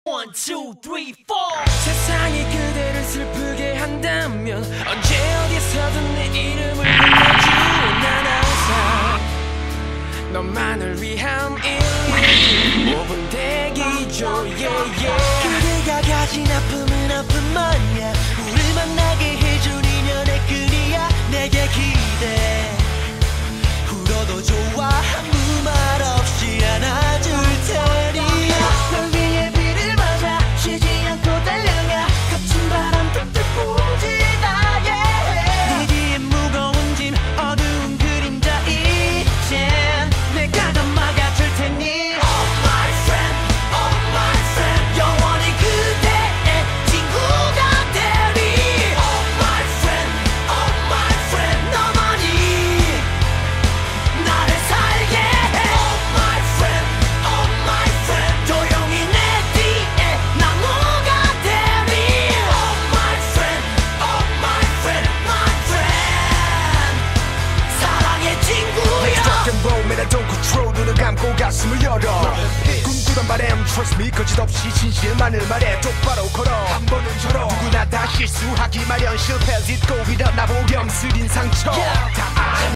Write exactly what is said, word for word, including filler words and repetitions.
One, two, three, four. 세상이 그대를 슬프게 한다면 언제 어디서든 내 이름을 불러주는 난 항상 너만을 위한 일일 오 분 대기죠 yeah, yeah. 그대가 가진 아픔은 아픔만이야. 우릴 만나게 해준 인연의 끈이야. 내게 기대 울어도 좋아 아무 말 없이 안아줄 테니 널 위해 비를 맞아 쉬지 않고 달려가 거친 바람 툭툭 부지다 yeah. 네 뒤에 무거운 짐 어두운 그림자 이젠 내가 더 막아줄 테니 Oh my friend, oh my friend 영원히 그대의 친구가 되리 Oh my friend, oh my friend 너만이 나를 살게 해 Oh my friend, oh my friend 조용히 내 뒤에 나무가 되리 Oh my friend, oh my friend, my friend 사랑의 친구야 Rock and roll, man, I don't control. 눈을 감고 가슴을 열어. 꿈꾸던 바람, trust me, 거짓없이 진실만을 말해. 똑바로 걸어. 한 번은 절어. 누구나 다 실수하기 마련. 실패 딛고 일어나 보렴. 쓰린 상처. 다